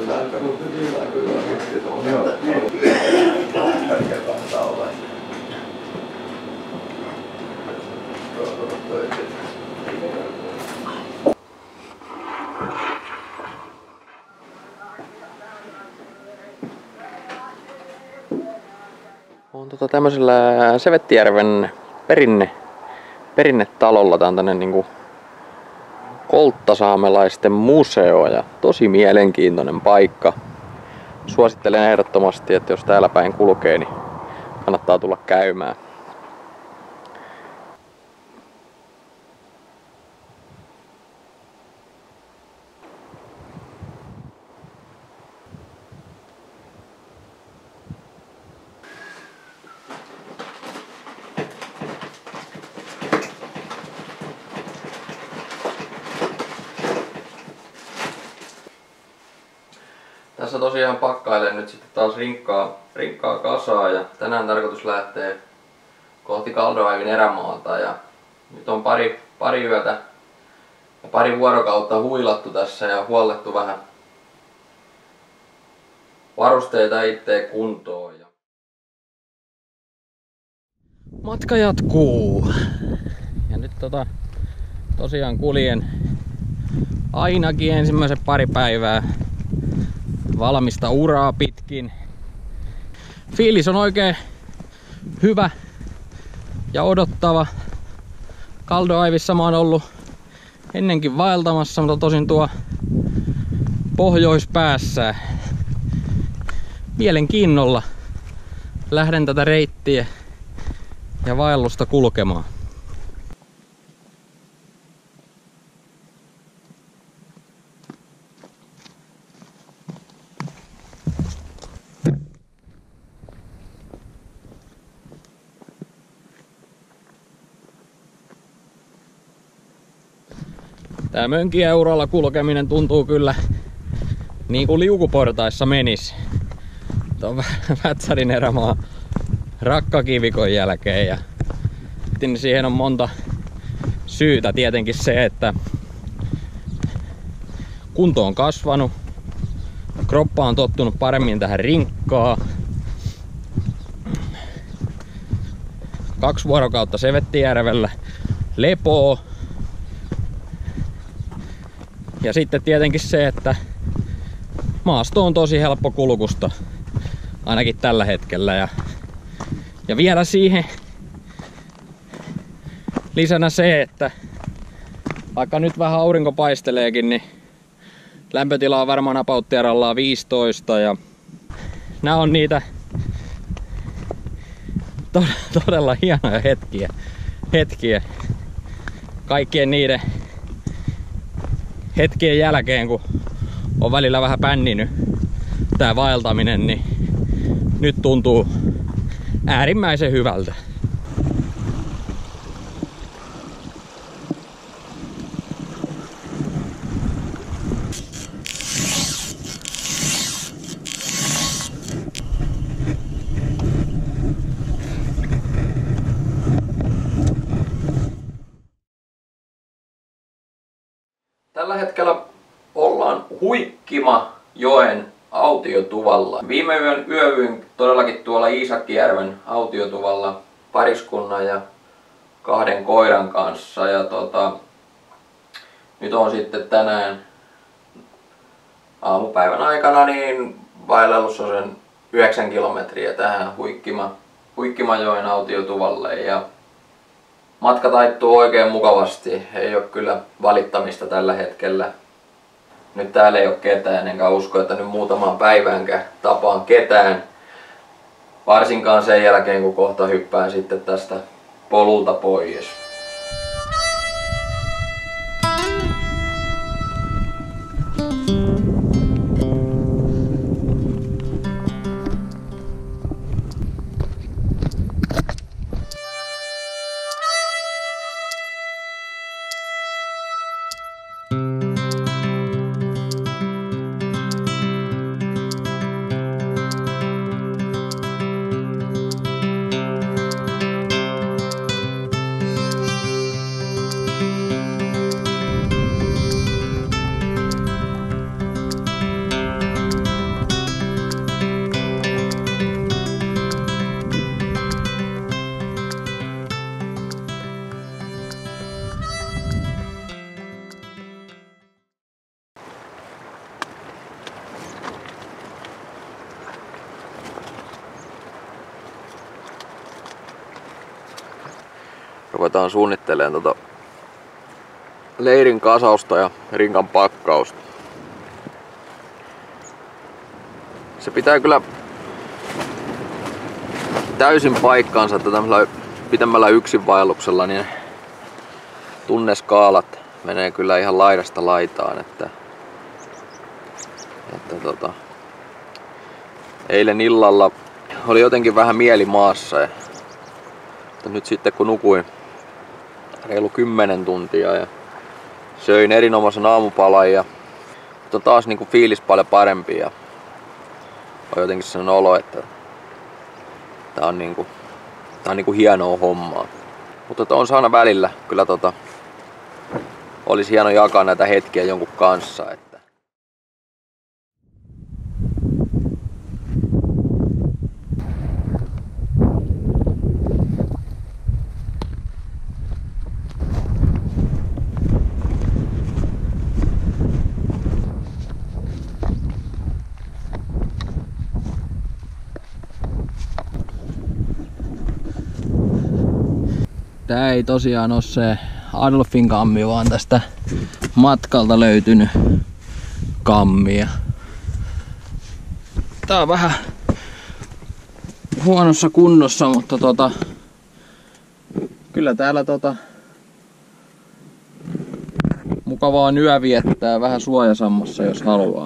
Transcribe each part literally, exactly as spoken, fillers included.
On tota tämmöisellä Sevettijärven perinne, perinnetalolla. Tää on tänne niinku kolttasaamelaisten museo ja tosi mielenkiintoinen paikka. Suosittelen ehdottomasti, että jos täällä päin kulkee, niin kannattaa tulla käymään. Tässä tosiaan pakkailen nyt sitten taas rinkkaa, rinkkaa kasaa ja tänään tarkoitus lähteä kohti Kaldon-Aivin erämaata ja nyt on pari, pari yötä ja pari vuorokautta huilattu tässä ja huollettu vähän varusteita itteen kuntoon. Ja matka jatkuu ja nyt tota, tosiaan kuljen ainakin ensimmäiset pari päivää valmista uraa pitkin. Fiilis on oikein hyvä ja odottava. Kaldon-Aivissa mä oon ollut ennenkin vaeltamassa, mutta tosin tuo pohjoispäässä. Mielenkiinnolla lähden tätä reittiä ja vaellusta kulkemaan. Tää Mönkijäuralla kulkeminen tuntuu kyllä niin kuin liukuportaissa menis. Tuon Vätsärin erämaa Rakkakivikon jälkeen ja siihen on monta syytä. Tietenkin se, että kunto on kasvanut, kroppa on tottunut paremmin tähän rinkkaan. Kaksi vuorokautta Sevettijärvellä lepoo. Ja sitten tietenkin se, että maasto on tosi helppo kulkusta, ainakin tällä hetkellä. Ja, ja vielä siihen lisänä se, että vaikka nyt vähän aurinko paisteleekin, niin lämpötila on varmaan apauttiarallaan viisitoista. Ja nämä on niitä to todella hienoja hetkiä, hetkiä kaikkien niiden hetkien jälkeen, kun on välillä vähän pänninyt tää vaeltaminen, niin nyt tuntuu äärimmäisen hyvältä. Tällä hetkellä ollaan Huikkimajoen autiotuvalla. Viime yön yövyin todellakin tuolla Iisakkijärven autiotuvalla pariskunnan ja kahden koiran kanssa. Ja tota, nyt on sitten tänään aamupäivän aikana niin vaellellut sen yhdeksän kilometriä tähän Huikkima, Huikkimajoen autiotuvalle. Ja matka taittuu oikein mukavasti, ei ole kyllä valittamista tällä hetkellä. Nyt täällä ei ole ketään, enkä usko, että nyt muutamaan päiväänkään tapaan ketään. Varsinkaan sen jälkeen, kun kohta hyppään sitten tästä polulta pois. ruvetaan suunnittelemaan tota leirin kasausta ja rinkan pakkausta. Se pitää kyllä täysin paikkaansa, että tämmöllä pitemmällä yksinvaelluksella niin tunneskaalat menee kyllä ihan laidasta laitaan, että, että tota, eilen illalla oli jotenkin vähän mieli maassa ja mutta nyt sitten kun nukuin reilu kymmenen tuntia ja söin erinomaisen aamupalan ja mutta taas niinku fiilis paljon parempi ja on jotenkin sellainen olo, että tää on niinku, tää on niinku hienoa hommaa. Mutta on saana välillä kyllä tota, olisi hieno jakaa näitä hetkiä jonkun kanssa. Että. Tää ei tosiaan ole se Adolfin kammi, vaan tästä matkalta löytynyt kammia. Tää on vähän huonossa kunnossa, mutta tota, kyllä täällä tota, mukavaa on yö viettää vähän suojasammassa, jos haluaa.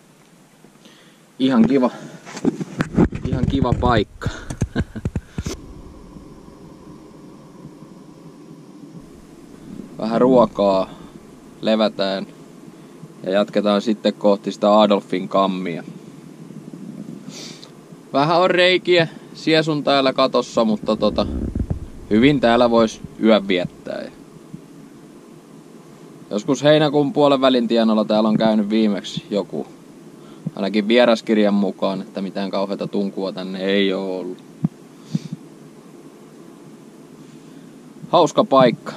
Ihan kiva, ihan kiva paikka. Vähän ruokaa, levätään ja jatketaan sitten kohti sitä Adolfin kammia. Vähän on reikiä siesun täällä katossa, mutta tota, hyvin täällä vois yön viettää. Joskus heinäkuun puolen välin tienoilla täällä on käynyt viimeksi joku, ainakin vieraskirjan mukaan, että mitään kauheata tunkua tänne ei oo ollut. Hauska paikka.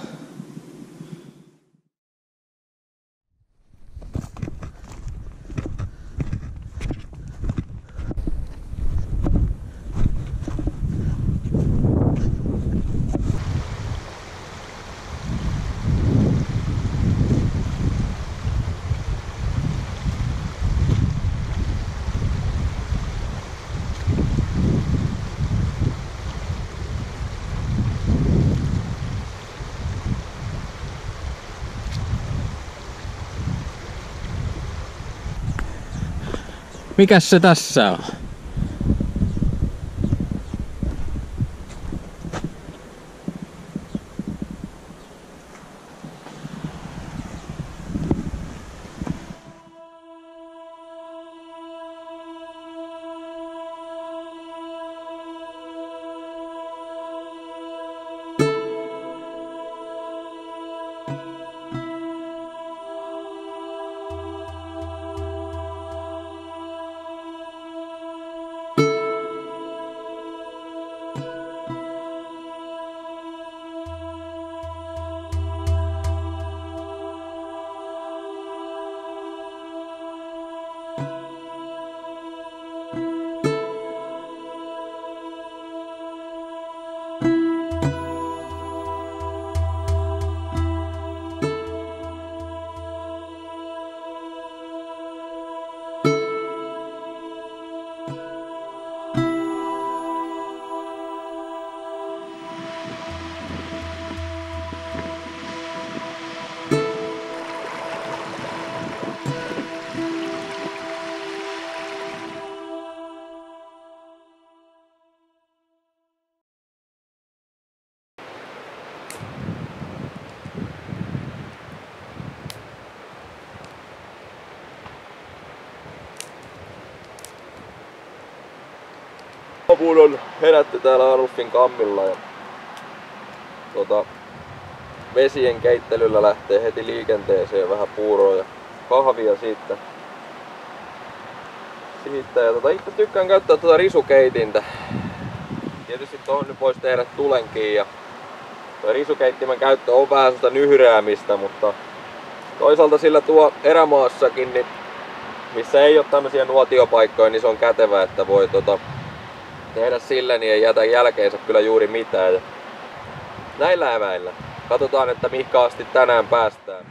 Mikäs se tässä on? Apuun on herätty täällä Adolfin kammilla ja tota, vesien keittelyllä lähtee heti liikenteeseen vähän puuroa ja kahvia siitä. siitä ja tota, itse tykkään käyttää tuota risukeitintä. Tietysti tuohon nyt voisi tehdä tulenkin ja tuo risukeittimen käyttö on vähän sitä nyhräämistä, mutta toisaalta sillä tuo erämaassakin, niin missä ei ole tämmöisiä nuotiopaikkoja, niin se on kätevä, että voi tota, tehdä sillä, niin ei jätä jälkeensä kyllä juuri mitään. Ja näillä eväillä. Katsotaan, että mihinkä asti tänään päästään.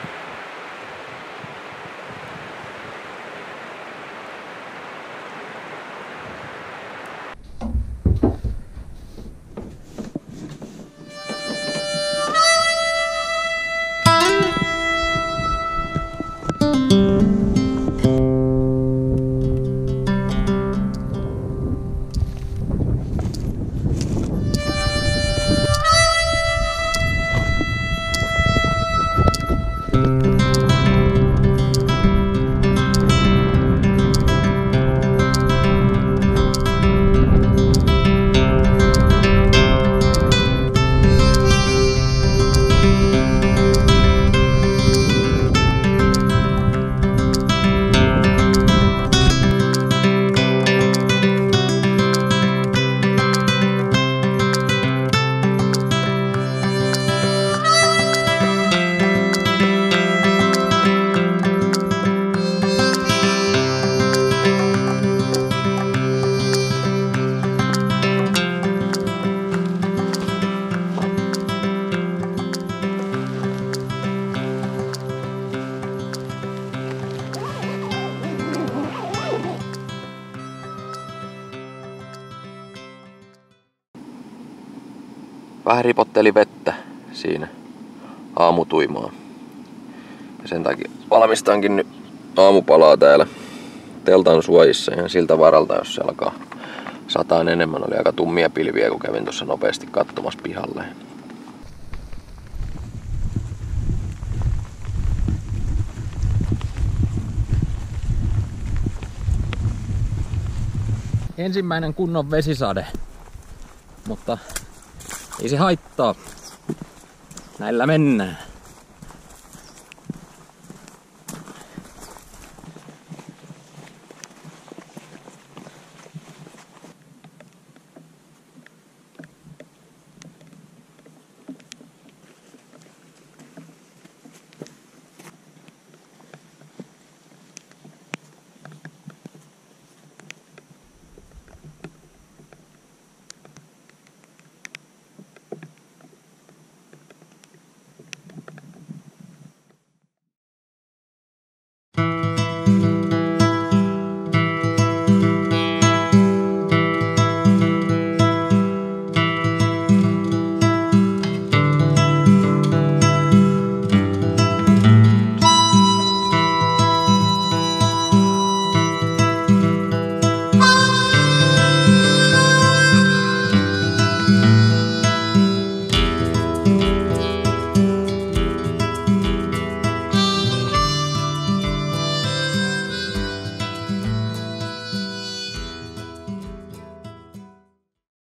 Vähän ripotteli vettä siinä aamutuimaa. Ja sen takia valmistankin nyt aamupalaa täällä teltan suojissa ihan siltä varalta, jos se alkaa sataan enemmän. Oli aika tummia pilviä, kun kävin tuossa nopeasti katsomassa pihalle. Ensimmäinen kunnon vesisade, mutta ei se haittaa. Näillä mennään.